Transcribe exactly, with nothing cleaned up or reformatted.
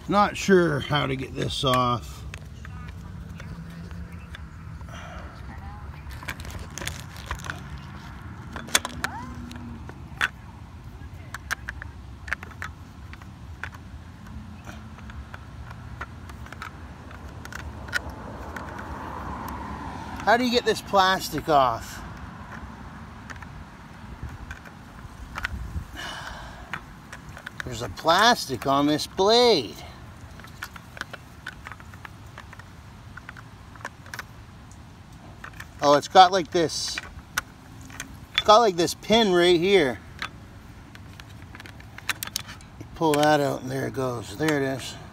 Not sure how to get this off. How do you get this plastic off? There's a plastic on this blade. Oh, it's got like this, it's got like this pin right here. You pull that out and there it goes. There it is.